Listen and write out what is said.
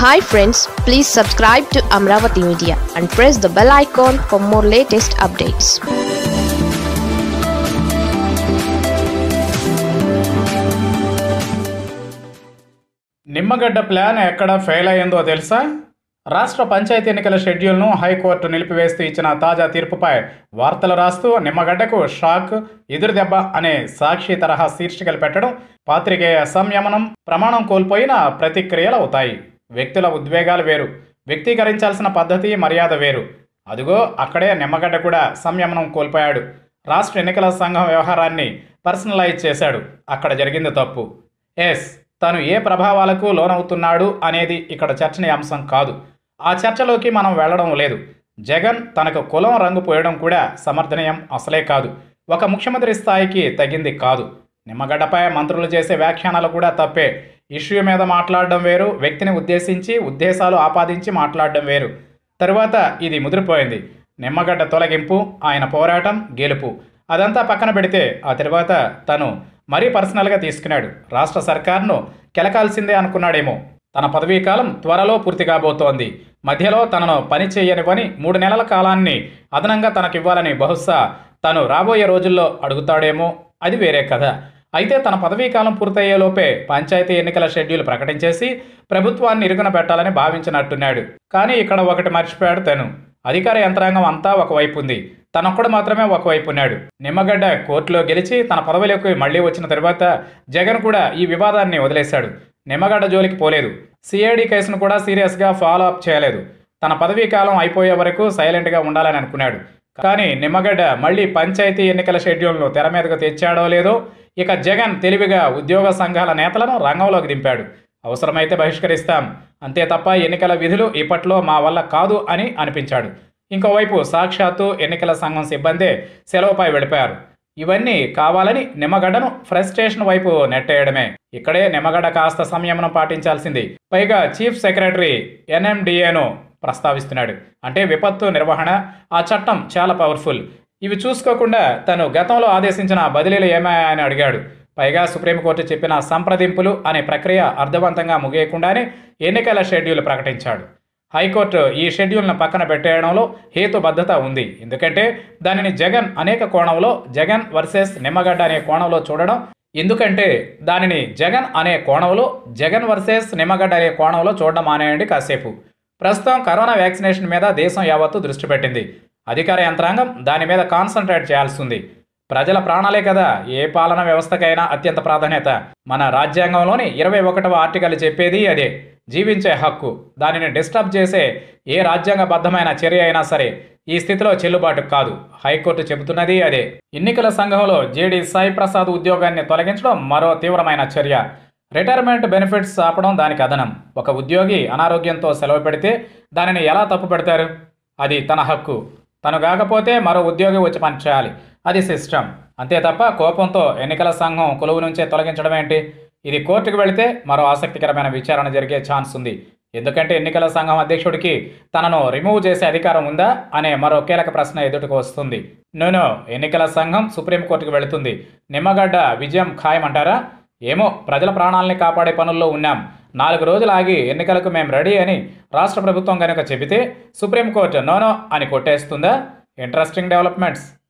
Hi friends, please subscribe to Amravati Media and press the bell icon for more latest updates. Nimmagadda plan ఎక్కడ fail అయ్యిందో తెలుసా? రాష్ట్ర పంచాయతీ ఎన్నికల షెడ్యూల్ను హైకోర్టు నిలిపివేస్తూ ఇచ్చిన తాజా తీర్పుపై వార్తలు రాస్తూ నిమ్మగడ్డకు షాక్, ఎదురుదెబ్బ అనే సాక్షి తరహా శీర్షికలు పెట్టడం పాత్రికేయ సంయమనం, ప్రమాణం కోల్పోయిన ప్రతిక్రియలు అవుతాయి. వ్యక్తుల ఉద్వేగాలు వేరు, వ్యక్తీకరించాల్సిన పద్ధతి మర్యాద వేరు. అదిగో అక్కడే నిమ్మగడ్డ కూడా సంయమనం కోల్పోయాడు. రాష్ట్ర ఎన్నికల సంఘం వ్యవహారాన్ని పర్సనలైజ్ చేశాడు. అక్కడ జరిగింది తప్పు. తను ఏ ప్రభావాలకు లోనవుతున్నాడు అనేది ఇక్కడ చర్చనీయాంశం కాదు. ఆ చర్చలోకి మనం వెళ్లడం లేదు. జగన్ తనకు కులం రంగు పోయడం కూడా సమర్థనీయం అసలే కాదు. ఒక ముఖ్యమంత్రి స్థాయికి తగ్గింది కాదు. నిమ్మగడ్డపై మంత్రులు చేసే వ్యాఖ్యానాలు కూడా తప్పే. ఇష్యూ మీద మాట్లాడడం వేరు, వ్యక్తిని ఉద్దేశించి ఉద్దేశాలు ఆపాదించి మాట్లాడడం వేరు. తరువాత ఇది ముదిరిపోయింది. నిమ్మగడ్డ తొలగింపు, ఆయన పోరాటం, గెలుపు అదంతా పక్కన పెడితే ఆ తర్వాత తను మరీ పర్సనల్గా తీసుకున్నాడు. రాష్ట్ర సర్కార్ను కెలకాల్సిందే అనుకున్నాడేమో. తన పదవీకాలం త్వరలో పూర్తి కాబోతోంది. మధ్యలో తనను పని చేయనివని 3 నెలల కాలాన్ని అదనంగా తనకివ్వాలని బహుశా తను రాబోయే రోజుల్లో అడుగుతాడేమో. అది వేరే కథ. అయితే తన పదవీకాలం పూర్తయ్యేలోపే పంచాయతీ ఎన్నికల షెడ్యూల్ ప్రకటించేసి ప్రభుత్వాన్ని ఇరుగున పెట్టాలని భావించినట్టున్నాడు. కానీ ఇక్కడ ఒకటి మర్చిపోయాడు తను. అధికార యంత్రాంగం అంతా ఒకవైపు ఉంది, తనొక్కడు మాత్రమే ఒకవైపు ఉన్నాడు. నిమ్మగడ్డ కోర్టులో గెలిచి తన పదవిలోకి మళ్లీ వచ్చిన తర్వాత జగన్ కూడా ఈ వివాదాన్ని వదిలేశాడు. నిమ్మగడ్డ జోలికి పోలేదు. సిఐడి కేసును కూడా సీరియస్గా ఫాలో అప్ చేయలేదు. తన పదవీ కాలం అయిపోయే వరకు సైలెంట్గా ఉండాలని అనుకున్నాడు. కానీ నిమ్మగడ్డ మళ్లీ పంచాయతీ ఎన్నికల షెడ్యూల్ను తెర మీదకు తెచ్చాడో లేదో ఇక జగన్ తెలివిగా ఉద్యోగ సంఘాల నేతలను రంగంలోకి దింపాడు. అవసరమైతే బహిష్కరిస్తాం, అంతే తప్ప ఎన్నికల విధులు ఇప్పట్లో మా వల్ల కాదు అని అనిపించాడు. ఇంకోవైపు సాక్షాత్తు ఎన్నికల సంఘం సిబ్బందే సెలవుపై వెళ్ళిపోయారు. ఇవన్నీ కావాలని నిమ్మగడ్డను ఫ్రస్ట్రేషన్ వైపు నెట్టేయడమే. ఇక్కడే నిమ్మగడ్డ కాస్త సంయమనం పాటించాల్సింది. పైగా చీఫ్ సెక్రటరీ ఎన్ఎండిఏను ప్రస్తావిస్తున్నాడు. అంటే విపత్తు నిర్వహణ, ఆ చట్టం చాలా పవర్ఫుల్. ఇవి చూసుకోకుండా తను గతంలో ఆదేశించిన బదిలీలు ఏమాయని అడిగాడు. పైగా సుప్రీంకోర్టు చెప్పిన సంప్రదింపులు అనే ప్రక్రియ అర్థవంతంగా ముగియకుండానే ఎన్నికల షెడ్యూల్ ప్రకటించాడు. హైకోర్టు ఈ షెడ్యూల్ను పక్కన పెట్టేయడంలో హేతుబద్ధత ఉంది. ఎందుకంటే దానిని జగన్ అనేక కోణంలో, జగన్ వర్సెస్ నిమ్మగడ్డ అనే కోణంలో చూడడం. ఎందుకంటే దానిని జగన్ అనే కోణంలో, జగన్ వర్సెస్ నిమ్మగడ్డ అనే కోణంలో చూడడం మానేయండి కాసేపు. ప్రస్తుతం కరోనా వ్యాక్సినేషన్ మీద దేశం యావత్తు దృష్టి పెట్టింది. అధికార యంత్రాంగం దాని మీద కాన్సన్ట్రేట్ చేయాల్సి ఉంది. ప్రజల ప్రాణాలే కదా ఏ పాలనా వ్యవస్థకైనా అత్యంత ప్రాధాన్యత. మన రాజ్యాంగంలోని 21వ ఆర్టికల్ చెప్పేది అదే, జీవించే హక్కు. దానిని డిస్టర్బ్ చేసే ఏ రాజ్యాంగబద్ధమైన చర్య అయినా సరే ఈ స్థితిలో చెల్లుబాటు కాదు. హైకోర్టు చెబుతున్నది అదే. ఎన్నికల సంఘంలో జేడీ సాయి ప్రసాద్ ఉద్యోగాన్ని తొలగించడం మరో తీవ్రమైన చర్య. రిటైర్మెంట్ బెనిఫిట్స్ ఆపడం దానికి అదనం. ఒక ఉద్యోగి అనారోగ్యంతో సెలవు పెడితే దానిని ఎలా తప్పు పెడతారు? అది తన హక్కు. తను కాకపోతే మరో ఉద్యోగి వచ్చి పనిచేయాలి. అది సిస్టమ్. అంతే తప్ప కోపంతో ఎన్నికల సంఘం కొలువు నుంచే తొలగించడం ఏంటి? ఇది కోర్టుకు వెళితే మరో ఆసక్తికరమైన విచారణ జరిగే ఛాన్స్ ఉంది. ఎందుకంటే ఎన్నికల సంఘం అధ్యక్షుడికి తనను రిమూవ్ చేసే అధికారం ఉందా అనే మరో కీలక ప్రశ్న ఎదుటికి వస్తుంది. నో, ఎన్నికల సంఘం సుప్రీంకోర్టుకు వెళుతుంది. నిమ్మగడ్డ విజయం ఖాయమంటారా? ఏమో, ప్రజల ప్రాణాలని కాపాడే పనుల్లో ఉన్నాం. 4 రోజులు ఆగి ఎన్నికలకు మేము రెడీ అని రాష్ట్ర ప్రభుత్వం కనుక చెబితే సుప్రీంకోర్టు నోనో అని కొట్టేస్తుందా? Interesting developments.